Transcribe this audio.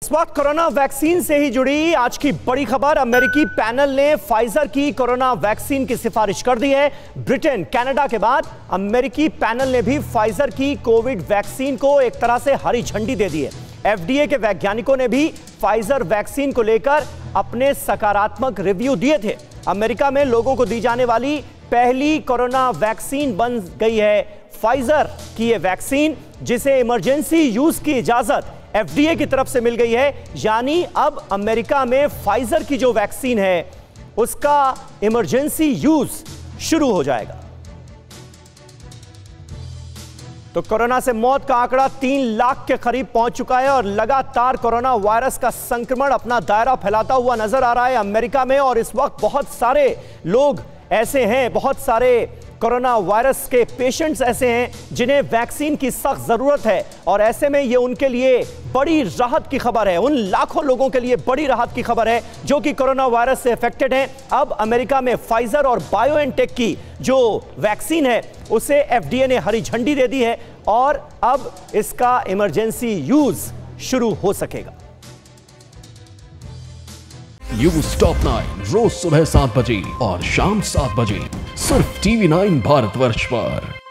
इस वक्त corona vaccine से ही जुड़ी आज की बड़ी खबर। अमेरिकी पैनल ने फाइजर की कोरोना वैक्सीन की सिफारिश कर दी है। ब्रिटेन, कनाडा के बाद अमेरिकी पैनल ने भी फाइजर की कोविड वैक्सीन को एक तरह से हरी झंडी दे दी है। एफडीए के वैज्ञानिकों ने भी फाइजर वैक्सीन को लेकर अपने सकारात्मक रिव्यू दिए थे। अमेरिका में लोगों को दी जाने वाली पहली कोरोना वैक्सीन बन गई है फाइजर की ये वैक्सीन, जिसे इमरजेंसी यूज की इजाजत एफडीए की तरफ से मिल गई है। यानी अब अमेरिका में फाइजर की जो वैक्सीन है उसका इमरजेंसी यूज शुरू हो जाएगा। तो कोरोना से मौत का आंकड़ा 3 लाख के करीब पहुंच चुका है और लगातार कोरोना वायरस का संक्रमण अपना दायरा फैलाता हुआ नजर आ रहा है अमेरिका में। और इस वक्त बहुत सारे लोग ऐसे हैं, बहुत सारे कोरोना वायरस के पेशेंट्स ऐसे हैं जिन्हें वैक्सीन की सख्त जरूरत है। और ऐसे में ये उनके लिए बड़ी राहत की खबर है, उन लाखों लोगों के लिए बड़ी राहत की खबर है जो कि कोरोना वायरस से अफेक्टेड हैं। अब अमेरिका में फाइजर और बायोएनटेक की जो वैक्सीन है उसे एफडीए ने हरी झंडी दे दी है और अब इसका इमरजेंसी यूज शुरू हो सकेगा। न्यूज़ टॉप 9 रोज सुबह 7 बजे और शाम 7 बजे सिर्फ TV9 भारतवर्ष पर।